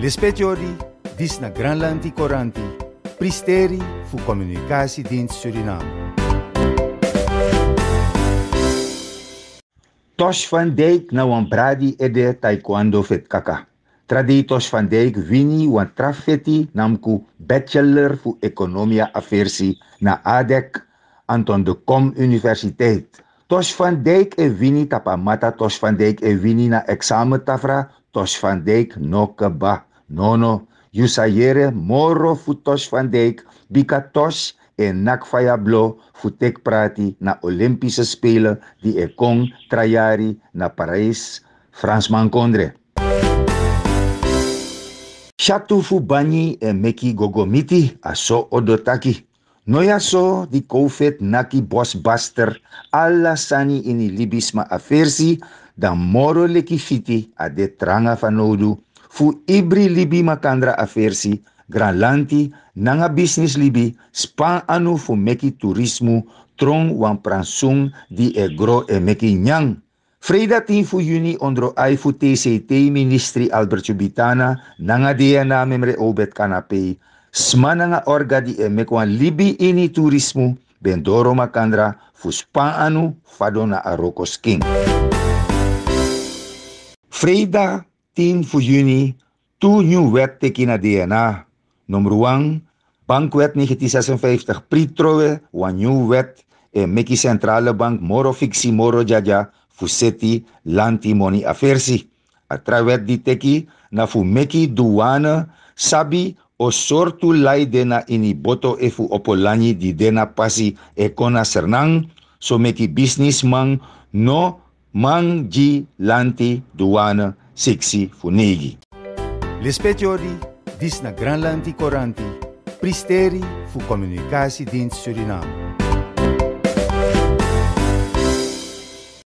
Lispetiori, dis na Granlandi Coranti, Pristeri fu Communicatiedienst Suriname. Tosh van Dijk na wan bradi ede taekwondo fet kaka. Tradi Tosh van Dijk wini wan trafeti namku bachelor fu economia affairsi na ADEC Anton de Kom Universiteit. Tosh van Dijk e wini tapamata Tosh van Dijk e wini na examen tafra Tosh van Dijk noke ba. Nono, Yusayere moro fu Tosh van Dijk bika Tosh en nakfaya blo futek prati na Olympische Spelen die e kong trajari na Parijs, Frans Mankondre. Shatu fu bani e meki gogomiti aso odotaki. Noya so di COVID naki bosbuster alla sani ini libisma afersi dan moro leki fiti a de tranga fanodu fu ibri libi makandra afersi Granlanti nanga business libi span anu fu meki turismu trong wan pransung di e gro e meki nyang. Freda 10 fu juni ondro ai fu TCT ministri Albert Jubitana nanga dia na memre obet kanape sma nanga orga di e mekwan libi ini turismu bendoro makandra fu span anu fadona arokos king. Freda 10 fu juni tu new wet teki na DNA. Nummer 1, Bankwet 1956 pritrowe wan new wet e meki centrale bank moro fiksi moro jaja fu seti lanti moni afersi. Atrawet di teki na fu meki douane sabi o sortu lai dena ini boto e fu opolani di dena pasi e kona sernang so meki businessman no mangi lanti douane siksi fu negi. Lispetiori, dis na Granlandi Coranti, Pristeri fu Communicatiedienst Suriname.